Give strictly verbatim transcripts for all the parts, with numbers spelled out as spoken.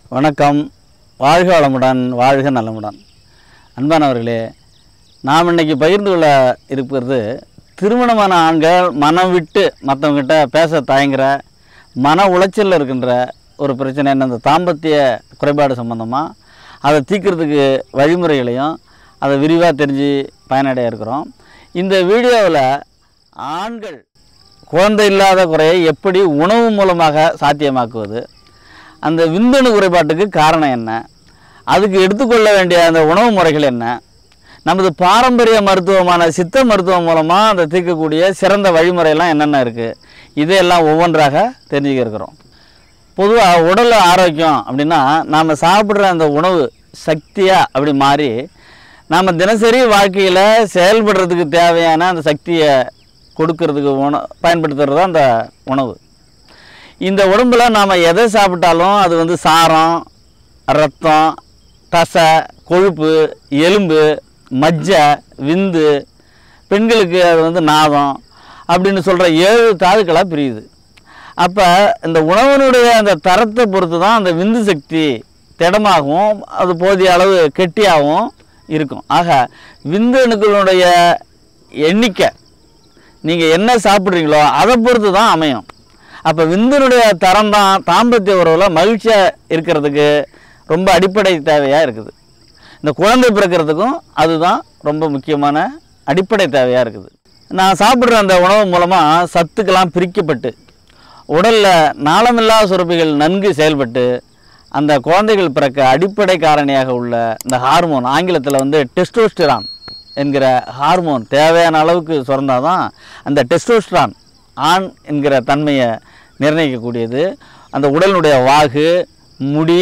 வணக்கம். வாழ்க வளமுடன், வாழ்க நலமுடன். அன்பானவர்களே, நாம் இன்றைக்கி பகிர்ந்து கொள்ள இருக்கிறது திருமணமான ஆண்கள் மனம் விட்டு மற்றவங்ககிட்ட பேச தயங்குற மன உளைச்சலில் இருக்கின்ற ஒரு பிரச்சனை என்ன, இந்த தாம்பத்திய குறைபாடு சம்பந்தமாக அதை தீர்க்கிறதுக்கு வழிமுறைகளையும் அதை விரிவாக தெரிஞ்சு பயனடைய இருக்கிறோம். இந்த வீடியோவில் ஆண்கள் குழந்தை இல்லாத குறையை எப்படி உணவு மூலமாக சாத்தியமாக்குவது, அந்த விந்தணு குறைபாட்டுக்கு காரணம் என்ன, அதுக்கு எடுத்துக்கொள்ள வேண்டிய அந்த உணவு முறைகள் என்ன, நமது பாரம்பரிய மருத்துவமான சித்த மருத்துவம் மூலமாக அதை தீர்க்கக்கூடிய சிறந்த வழிமுறையெல்லாம் என்னென்ன இருக்குது, இதையெல்லாம் ஒவ்வொன்றாக தெரிஞ்சுக்க இருக்கிறோம். பொதுவாக உடல் ஆரோக்கியம் அப்படின்னா நாம் சாப்பிட்ற அந்த உணவு சக்தியாக அப்படி மாறி நாம் தினசரி வாழ்க்கையில் செயல்படுறதுக்கு தேவையான அந்த சக்தியை கொடுக்கறதுக்கு உண பயன்படுத்துகிறது தான் அந்த உணவு. இந்த உடம்பில் நாம் எதை சாப்பிட்டாலும் அது வந்து சாரம், ரத்தம், தசை, கொழுப்பு, எலும்பு, மஜ்ஜை, விந்து, பெண்களுக்கு அது வந்து நாதம் அப்படின்னு சொல்கிற ஏழு தாதுக்களாக பிரியுது. அப்போ இந்த உணவினுடைய அந்த தரத்தை பொறுத்து தான் அந்த விந்து சக்தி திடமாகவும் அது போதிய அளவு கெட்டியாகவும் இருக்கும். ஆக விந்தணுக்களுடைய எண்ணிக்கை நீங்கள் என்ன சாப்பிட்றீங்களோ அதை பொறுத்து தான் அமையும். அப்போ விந்தனுடைய தரம் தான் தாம்பத்திய உறவில் மகிழ்ச்சியாக இருக்கிறதுக்கு ரொம்ப அடிப்படை தேவையாக இருக்குது. இந்த குழந்தை பிறக்கிறதுக்கும் அதுதான் ரொம்ப முக்கியமான அடிப்படை தேவையாக இருக்குது. நான் சாப்பிட்ற அந்த உணவு மூலமாக சத்துக்கெல்லாம் பிரிக்கப்பட்டு உடலில் நாளமில்லாத சுரப்பிகள் நன்கு செயல்பட்டு அந்த குழந்தைகள் பிறக்க அடிப்படை காரணியாக உள்ள இந்த ஹார்மோன், ஆங்கிலத்தில் வந்து டெஸ்டோஸ்டிரான் என்கிற ஹார்மோன் தேவையான அளவுக்கு சுரந்தால் தான் அந்த டெஸ்டோஸ்டிரான் ஆண் என்கிற தன்மையை நிர்ணயிக்கக்கூடியது. அந்த உடலினுடைய வாகு, முடி,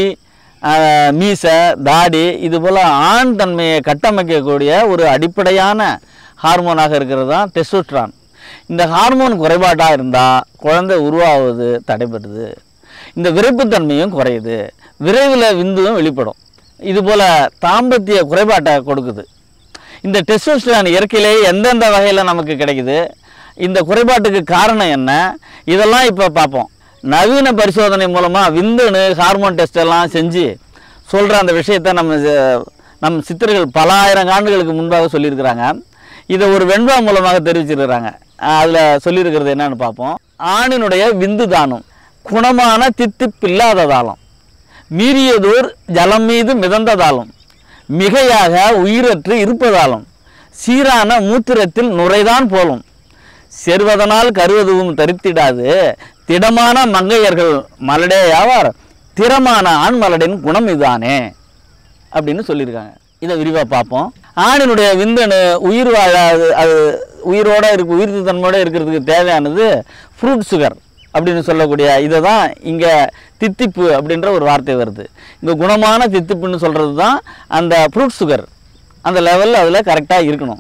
மீசை, தாடி இது போல் ஆண் தன்மையை கட்டமைக்கக்கூடிய ஒரு அடிப்படையான ஹார்மோனாக இருக்கிறது தான் டெஸ்டோஸ்டிரான். இந்த ஹார்மோன் குறைபாட்டாக இருந்தால் குழந்தை உருவாவது தடைபடுது, இந்த விரைப்புத்தன்மையும் குறையுது, விரைவில் விந்துவும் வெளிப்படும். இதுபோல் தாம்பத்திய குறைபாட்டை கொடுக்குது. இந்த டெஸ்டோஸ்டிரான் இயற்கையிலேயே எந்தெந்த வகையில் நமக்கு கிடைக்குது, இந்த குறைபாட்டுக்கு காரணம் என்ன, இதெல்லாம் இப்போ பார்ப்போம். நவீன பரிசோதனை மூலமாக விந்தணு ஹார்மோன் டெஸ்ட் எல்லாம் செஞ்சு சொல்கிற அந்த விஷயத்தை நம்ம நம் சித்தர்கள் பல ஆயிரம் ஆண்டுகளுக்கு முன்பாக சொல்லியிருக்கிறாங்க. இதை ஒரு வெண்பா மூலமாக தெரிவிச்சிருக்கிறாங்க. அதில் சொல்லியிருக்கிறது என்னன்னு பார்ப்போம். ஆணினுடைய விந்து தானம் குணமான தித்திப்பில்லாததாலும், மீறியதோர் ஜலம் மீது மிதந்ததாலும், மிகையாக உயிரற்று இருப்பதாலும், சீரான மூத்திரத்தில் நுரைதான் போலும், செர்வதனால் கருவதுவும் தரித்திடாது, திடமான மங்கையர்கள் மலடேயாவார், திறமான ஆண் மலடின் குணம் இதுதானே அப்படின்னு சொல்லியிருக்காங்க. இதை விரிவாக பார்ப்போம். ஆணினுடைய விந்தணு உயிர் வாழாது, அது உயிரோடு இருக்கு, உயிர்த்து தன்மையோடு இருக்கிறதுக்கு தேவையானது ஃப்ரூட் சுகர் அப்படின்னு சொல்லக்கூடிய இதை தான் இங்கே தித்திப்பு அப்படின்ற ஒரு வார்த்தை வருது. இங்கே குணமான தித்திப்புன்னு சொல்கிறது தான் அந்த ஃப்ரூட் சுகர், அந்த லெவலில் அதில் கரெக்டாக இருக்கணும்.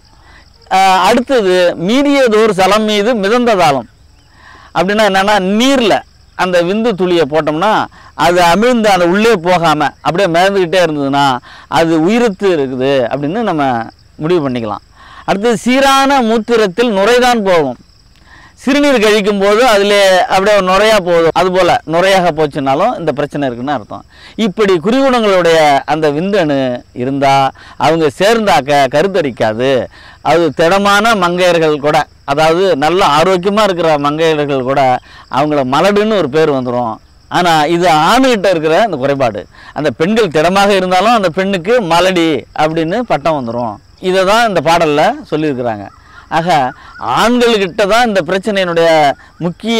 அடுத்தது மீறியதோர் சலம் மீது மிதந்ததாலும் அப்படின்னா என்னென்னா, நீரில் அந்த விந்து துளியை போட்டோம்னா அது அமிழ்ந்து அந்த உள்ளே போகாமல் அப்படியே மிதந்துக்கிட்டே இருந்ததுன்னா அது உயிரத்து இருக்குது அப்படின்னு நம்ம முடிவு பண்ணிக்கலாம். அடுத்தது சீரான மூத்திரத்தில் நுரைதான் போகும், சிறுநீர் கழிக்கும் போது அதில் அப்படியே நுரையாக போதும், அதுபோல் நுரையாக போச்சுனாலும் இந்த பிரச்சனை இருக்குன்னு அர்த்தம். இப்படி குறிகுணங்களுடைய அந்த விந்தணு இருந்தால் அவங்க சேர்ந்தாக்க கருத்தரிக்காது. அது திடமான மங்கையர்கள் கூட, அதாவது நல்ல ஆரோக்கியமாக இருக்கிற மங்கையர்கள் கூட அவங்கள மலடுன்னு ஒரு பேர் வந்துடும். ஆனால் இது ஆணுகிட்ட இருக்கிற அந்த குறைபாடு, அந்த பெண்கள் திடமாக இருந்தாலும் அந்த பெண்ணுக்கு மலடி அப்படின்னு பட்டம் வந்துடும். இதை தான் இந்த பாடலில் சொல்லியிருக்கிறாங்க. ஆக ஆண்கள்கிட்ட தான் இந்த பிரச்சனையினுடைய முக்கிய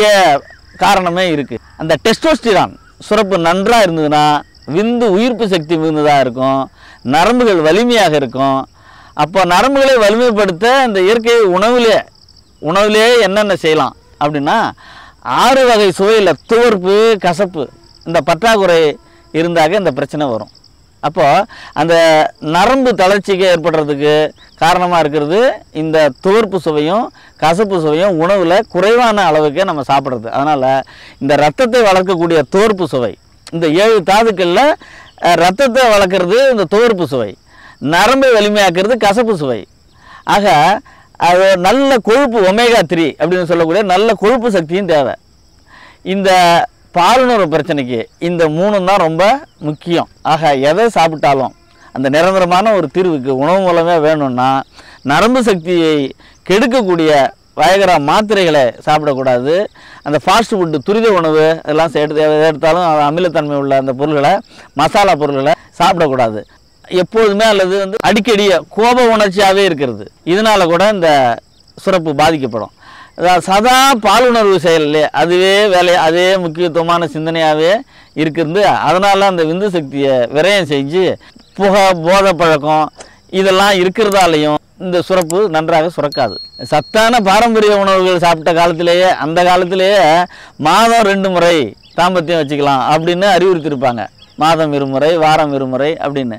காரணமே இருக்குது. அந்த டெஸ்டோஸ்டிரான் சுரப்பு நன்றாக இருந்ததுன்னா விந்து உயிர்ப்பு சக்தி மிகுந்ததாக இருக்கும், நரம்புகள் வலிமையாக இருக்கும். அப்போ நரம்புகளை வலிமைப்படுத்த இந்த இயற்கை உணவுலே உணவுலே என்னென்ன செய்யலாம் அப்படின்னா, ஆறு வகை சுவையில் துவர்ப்பு, கசப்பு இந்த பற்றாக்குறை இருந்தாக்க இந்த பிரச்சனை வரும். அப்போது அந்த நரம்பு தளர்ச்சிக்கு ஏற்படுறதுக்கு காரணமாக இருக்கிறது இந்த துவர்ப்பு சுவையும் கசப்பு சுவையும் உணவில் குறைவான அளவுக்கு நம்ம சாப்பிட்றது. அதனால் இந்த ரத்தத்தை வளர்க்கக்கூடிய துவர்ப்பு சுவை, இந்த ஏழு தாதுக்களில் ரத்தத்தை வளர்க்குறது இந்த துவர்ப்பு சுவை, நரம்பை வலிமையாக்குறது கசப்பு சுவை. ஆக அது நல்ல கொழுப்பு ஒமேகா த்ரீ அப்படின்னு சொல்லக்கூடிய நல்ல கொழுப்பு சக்தியும் தேவை. இந்த பாலுணர்வு பிரச்சனைக்கு இந்த மூணும் தான் ரொம்ப முக்கியம். ஆக எதை சாப்பிட்டாலும் அந்த நிரந்தரமான ஒரு தீர்வுக்கு உணவு மூலமே வேணும்னா நரம்பு சக்தியை கெடுக்கக்கூடிய வயகரா மாத்திரைகளை சாப்பிடக்கூடாது. அந்த ஃபாஸ்ட் ஃபுட்டு துரித உணவு இதெல்லாம் எடுத்து எடுத்தாலும் அமிலத்தன்மை உள்ள அந்த பொருள்களை மசாலா பொருள்களை சாப்பிடக்கூடாது எப்போதுமே. அல்லது வந்து அடிக்கடிய கோப உணர்ச்சியாகவே இருக்கிறது, இதனால் கூட இந்த சுரப்பு பாதிக்கப்படும். அதாவது சதா பாலுணர்வு செயலே அதுவே வேலை அதே முக்கியத்துவமான சிந்தனையாகவே இருக்கிறது. அதனால் அந்த விந்து சக்தியை விரயம் செஞ்சு புகை போதை பழக்கம் இதெல்லாம் இருக்கிறதாலையும் இந்த சுரப்பு நன்றாக சுரக்காது. சத்தான பாரம்பரிய உணவுகள் சாப்பிட்ட காலத்திலேயே அந்த காலத்திலேயே மாதம் ரெண்டு முறை தாம்பத்தியம் வச்சுக்கலாம் அப்படின்னு அறிவுறுத்தியிருப்பாங்க. மாதம் இருமுறை, வாரம் இருமுறை அப்படின்னு.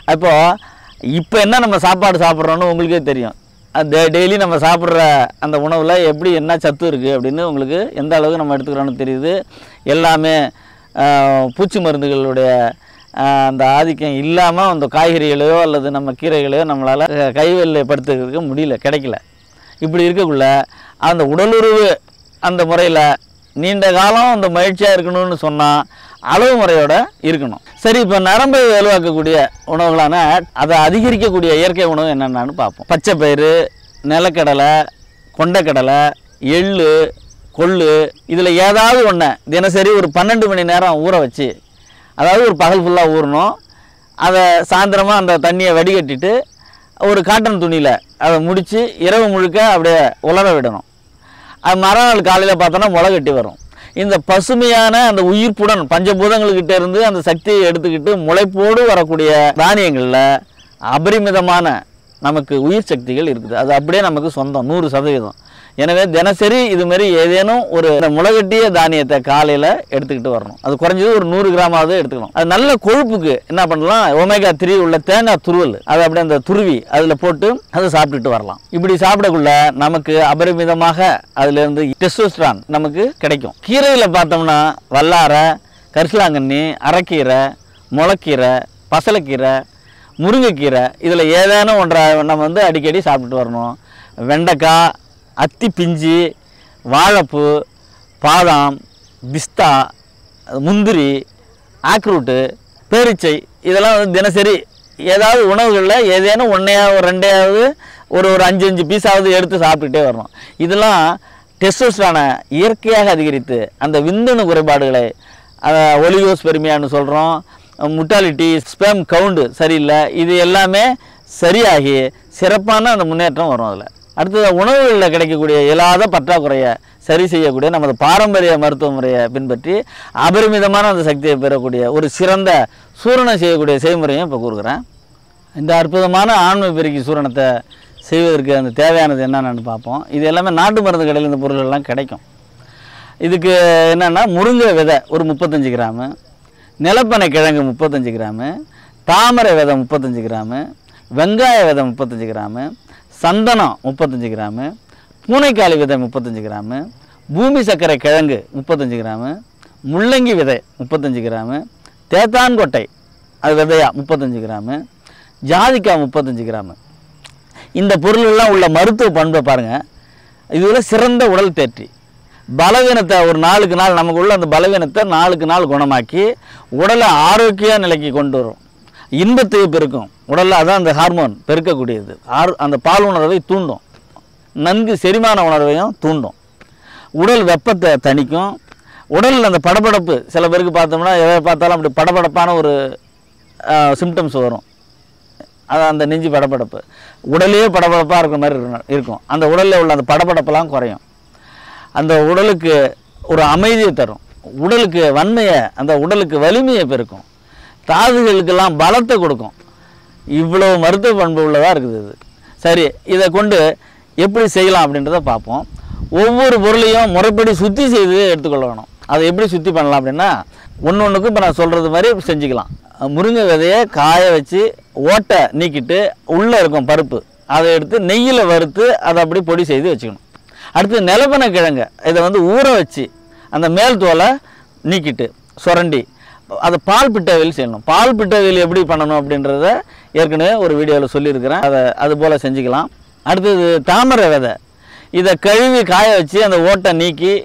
அப்போது இப்போ என்ன நம்ம சாப்பாடு சாப்பிட்றோன்னு உங்களுக்கே தெரியும். அந்த டெய்லி நம்ம சாப்பிட்ற அந்த உணவில் எப்படி என்ன சத்து இருக்குது அப்படின்னு உங்களுக்கு எந்த அளவுக்கு நம்ம எடுத்துக்கிறோன்னு தெரியுது. எல்லாமே பூச்சி மருந்துகளுடைய அந்த ஆதிக்கம் இல்லாமல் அந்த காய்கறிகளையோ அல்லது நம்ம கீரைகளையோ நம்மளால் கைவெளியில் படுத்துக்கிறதுக்கு முடியல, கிடைக்கல. இப்படி இருக்கக்குள்ள அந்த உடலுறவு அந்த முறையில் நீண்ட காலம் அந்த மகிழ்ச்சியாக இருக்கணும்னு சொன்னால் அளவு முறையோடு இருக்கணும். சரி, இப்போ நரம்பை வலுவாக்கக்கூடிய உணவுகளான அதை அதிகரிக்கக்கூடிய இயற்கை உணவு என்னென்னு பார்ப்போம். பச்சை பயிறு, நிலக்கடலை, கொண்டைக்கடலை, எள், கொள்ளு இதில் ஏதாவது ஒன்று தினசரி ஒரு பன்னெண்டு மணி நேரம் ஊற வச்சு, அதாவது ஒரு பகல் ஃபுல்லாக ஊறணும். அதை சாயந்தரமாக அந்த தண்ணியை வடிகட்டிட்டு ஒரு காட்டன் துணியில் அதை முடித்து இரவு முழுக்க அப்படியே உலர விடணும். அது மறுநாள் காலையில் பார்த்தோன்னா முளை கட்டி வரும். இந்த பசுமையான அந்த உயிர்ப்புடன் பஞ்சபூதங்கள்கிட்ட இருந்து அந்த சக்தியை எடுத்துக்கிட்டு முளைப்போடு வரக்கூடிய தானியங்களில் அபரிமிதமான நமக்கு உயிர் சக்திகள் இருக்குது. அது அப்படியே நமக்கு சொந்தம் நூறு சதவீதம். எனவே தினசரி இதுமாரி ஏதேனும் ஒரு முளைகட்டிய தானியத்தை காலையில் எடுத்துக்கிட்டு வரணும். அது குறைஞ்சது ஒரு நூறு கிராமாவது எடுத்துக்கணும். அது நல்ல கொழுப்புக்கு என்ன பண்ணலாம், ஒமேகா த்ரீ உள்ள தேங்காய் துருவல் அதை அப்படியே அந்த துருவி அதில் போட்டு அதை சாப்பிட்டுட்டு வரலாம். இப்படி சாப்பிடக்குள்ள நமக்கு அபரிமிதமாக அதுலேருந்து டெஸ்டோஸ்டரான் நமக்கு கிடைக்கும். கீரையில் பார்த்தோம்னா வல்லாரை, கரிசலாங்கண்ணி, அரைக்கீரை, முளைக்கீரை, பசலைக்கீரை, முருங்கைக்கீரை இதில் ஏதேனும் ஒன்றை நம்ம வந்து அடிக்கடி சாப்பிட்டுட்டு வரணும். வெண்டைக்காய், அத்தி பிஞ்சு, வாழைப்பூ, பாதாம், பிஸ்தா, முந்திரி, ஆக்ரூட்டு, பேரிச்சை இதெல்லாம் வந்து தினசரி ஏதாவது உணவுகளில் ஏதேனும் ஒன்றையாவது ரெண்டையாவது ஒரு ஒரு அஞ்சு அஞ்சு பீஸாவது எடுத்து சாப்பிட்டுட்டே வரணும். இதெல்லாம் டெஸ்டோஸ்டரானை இயற்கையாக அதிகரித்து அந்த விந்தணு குறைபாடுகளை ஒலிகோஸ்பெர்மியான்னு சொல்கிறோம், முட்டாலிட்டி, ஸ்பெம் கவுண்டு சரியில்லை, இது எல்லாமே சரியாகி சிறப்பான அந்த முன்னேற்றம் வரும். அதில் அடுத்தது உணவுகளில் கிடைக்கக்கூடிய இயலாத பற்றாக்குறையை சரி செய்யக்கூடிய நமது பாரம்பரிய மருத்துவ முறையை பின்பற்றி அபரிமிதமான அந்த சக்தியை பெறக்கூடிய ஒரு சிறந்த சூரணம் செய்யக்கூடிய செய்முறையும் இப்போ கூறுகிறேன். இந்த அற்புதமான ஆண்மை பெருக்கி சூரணத்தை செய்வதற்கு அந்த தேவையானது என்னென்னு பார்ப்போம். இது எல்லாமே நாட்டு மருந்து கடையில் இந்த பொருள்கள்லாம் கிடைக்கும். இதுக்கு என்னென்னா முருங்கை விதை ஒரு முப்பத்தஞ்சு கிராமு, நிலப்பனை கிழங்கு முப்பத்தஞ்சு கிராமு, தாமரை விதை முப்பத்தஞ்சு கிராமு, வெங்காய விதை முப்பத்தஞ்சு கிராமு, சந்தனம் முப்பத்தஞ்சு கிராமு, பூனைக்காளி விதை முப்பத்தஞ்சு கிராமு, பூமி சர்க்கரை கிழங்கு முப்பத்தஞ்சு கிராமு, முள்ளங்கி விதை முப்பத்தஞ்சு கிராமு, தேத்தான்கொட்டை அது விதையா முப்பத்தஞ்சு கிராமு, ஜாதிக்காய் முப்பத்தஞ்சு கிராமு. இந்த பொருளெல்லாம் உள்ள மருத்துவ பண்பை பாருங்கள். இதில் சிறந்த உடல் தேற்றி பலவீனத்தை ஒரு நாளுக்கு நாள் நமக்கு உள்ள அந்த பலவீனத்தை நாளுக்கு நாள் குணமாக்கி உடலை ஆரோக்கிய நிலைக்கு கொண்டு வரும். இன்பத்தை பெருக்கும் உடலில், அதான் அந்த ஹார்மோன் பெருக்கக்கூடியது. ஆர் அந்த பால் உணர்வை தூண்டும், நன்கு செரிமான உணர்வையும் தூண்டும், உடல் வெப்பத்தை தணிக்கும். உடலில் அந்த படபடப்பு சில பேருக்கு பார்த்தோம்னா எதை பார்த்தாலும் அப்படி படபடப்பான ஒரு சிம்டம்ஸ் வரும். அது அந்த நெஞ்சு படபடப்பு, உடலே படபடப்பாக இருக்கிற மாதிரி இருக்கும். அந்த உடலில் உள்ள அந்த படபடப்பெல்லாம் குறையும். அந்த உடலுக்கு ஒரு அமைதியை தரும், உடலுக்கு வன்மையை அந்த உடலுக்கு வலிமையை பெருக்கும், தாதுகளுக்கெல்லாம் பலத்தை கொடுக்கும். இவ்வளோ மருத்துவ பண்பு உள்ளதாக இருக்குது இது. சரி, இதை கொண்டு எப்படி செய்யலாம் அப்படின்றத பார்ப்போம். ஒவ்வொரு பொருளையும் முறைப்படி சுத்தி செய்து எடுத்துக்கொள்ளணும். அதை எப்படி சுத்தி பண்ணலாம் அப்படின்னா ஒன்று ஒன்றுக்கும் இப்போ நான் சொல்கிறது மாதிரி செஞ்சுக்கலாம். முருங்கை விதையை காய வச்சு ஓட்டை நீக்கிட்டு உள்ளே இருக்கும் பருப்பு அதை எடுத்து நெய்யில் வறுத்து அதை அப்படி பொடி செய்து வச்சுக்கணும். அடுத்து நிலப்பனை கிழங்கு இதை வந்து ஊற வச்சு அந்த மேல் தோலை நீக்கிட்டு சுரண்டி அதை பால் பிட்டவையில் செய்யணும். பால் பிட்டவையில் எப்படி பண்ணணும் அப்படின்றத ஏற்கனவே ஒரு வீடியோவில் சொல்லியிருக்கிறேன். அதை அது போல் செஞ்சுக்கலாம். அடுத்தது தாமரை விதை, இதை கழுவி காய வச்சு அந்த ஓட்டை நீக்கி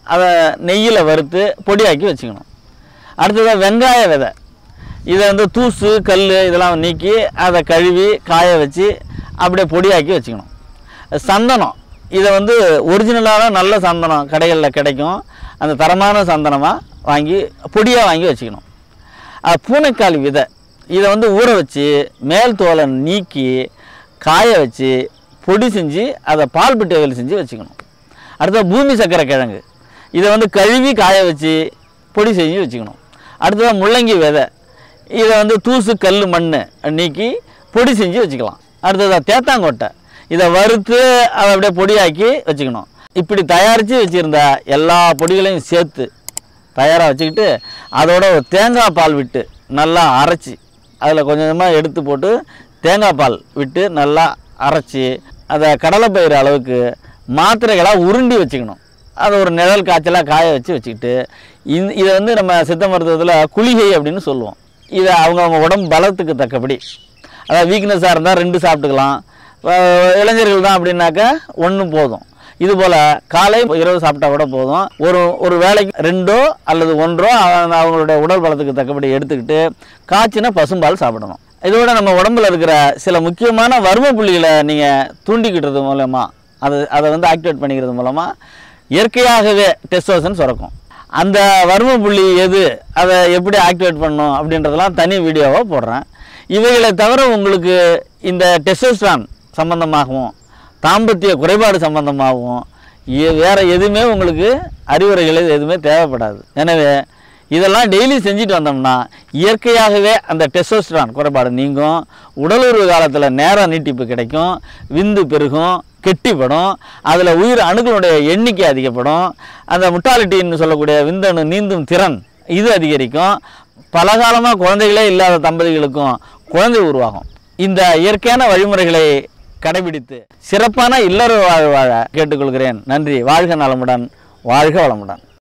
அதை நெய்யில் வறுத்து பொடியாக்கி வச்சுக்கணும். அடுத்ததாக வெங்காய விதை, இதை வந்து தூசு கல் இதெல்லாம் நீக்கி அதை கழுவி காய வச்சு அப்படியே பொடியாக்கி வச்சுக்கணும். சந்தனம், இதை வந்து ஒரிஜினலான நல்ல சந்தனம் கடைகளில் கிடைக்கும், அந்த தரமான சந்தனமாக வாங்கி பொடியாக வாங்கி வச்சுக்கணும். பூனைக்கால் விதை, இதை வந்து ஊற வச்சு மேல் தோலை நீக்கி காய வச்சு பொடி செஞ்சு அதை பால் பிட்டை செஞ்சு வச்சுக்கணும். அடுத்தது பூமி சக்கரை கிழங்கு, இதை வந்து கழுவி காய வச்சு பொடி செஞ்சு வச்சுக்கணும். அடுத்ததாக முள்ளங்கி விதை, இதை வந்து தூசு கல் மண் நீக்கி பொடி செஞ்சு வச்சுக்கலாம். அடுத்ததாக தேத்தாங்கொட்டை, இதை வறுத்து அதை அப்படியே பொடியாக்கி வச்சுக்கணும். இப்படி தயாரித்து வச்சுருந்த எல்லா பொடிகளையும் சேர்த்து தயாராக வச்சுக்கிட்டு அதோட ஒரு தேங்காய் பால் விட்டு நல்லா அரைச்சி அதில் கொஞ்சம் கொஞ்சமாக எடுத்து போட்டு தேங்காய் பால் விட்டு நல்லா அரைச்சி அதை கடலைப்பயிறு அளவுக்கு மாத்திரைகளாக உருண்டி வச்சுக்கணும். அதை ஒரு நிழல் காய்ச்சலாக காய வச்சு வச்சுக்கிட்டு இந்த இதை வந்து நம்ம சித்த மருத்துவத்தில் குளிகை அப்படின்னு சொல்லுவோம். இதை அவங்கவுங்க உடம்பு பலத்துக்கு தக்கபடி, அதாவது வீக்னஸாக இருந்தால் ரெண்டு சாப்பிட்டுக்கலாம், இளைஞர்கள் தான் அப்படின்னாக்கா ஒன்று போதும். இதுபோல் காலை இரவு சாப்பிட்டா கூட போதும். ஒரு ஒரு வேளைக்கு ரெண்டோ அல்லது ஒன்றோ அவங்களுடைய உடல் பலத்துக்கு தக்கபடி எடுத்துக்கிட்டு காய்ச்சின பசும்பால் சாப்பிடணும். இதோட நம்ம உடம்புல இருக்கிற சில முக்கியமான வர்ம புள்ளிகளை நீங்கள் தூண்டிக்கிட்டது மூலமாக அதை அதை வந்து ஆக்டிவேட் பண்ணிக்கிறது மூலமாக இயற்கையாகவே டெஸ்டோஸ்டெரான் சுரக்கும். அந்த வர்ம புள்ளி எது, அதை எப்படி ஆக்டிவேட் பண்ணணும் அப்படின்றதெல்லாம் தனி வீடியோவாக போடுறேன். இவைகளை தவிர உங்களுக்கு இந்த டெஸ்டோஸ்டெரான் சம்பந்தமாகவும் தாம்பத்திய குறைபாடு சம்பந்தமாகவும் வேறு எதுவுமே உங்களுக்கு அறிவுரைகள் எதுவுமே தேவைப்படாது. எனவே இதெல்லாம் டெய்லி செஞ்சுட்டு வந்தோம்னா இயற்கையாகவே அந்த டெஸ்டோஸ்டெரான் குறைபாடு நீங்கும், உடலுறவு காலத்தில் நேரம் நீட்டிப்பு கிடைக்கும், விந்து பெருகும், கெட்டிப்படும், அதில் உயிர் அணுக்களுடைய எண்ணிக்கை அதிகப்படும், அந்த முட்டாலிட்டின்னு சொல்லக்கூடிய விந்தணு நீந்தும் திறன் இது அதிகரிக்கும், பலகாலமாக குழந்தைகளே இல்லாத தம்பதிகளுக்கும் குழந்தை உருவாகும். இந்த இயற்கையான வழிமுறைகளை கடைபிடித்து சிறப்பான இல்லற வாழ் வாழ கேட்டுக்கொள்கிறேன். நன்றி. வாழ்க நலமுடன், வாழ்க வளமுடன்.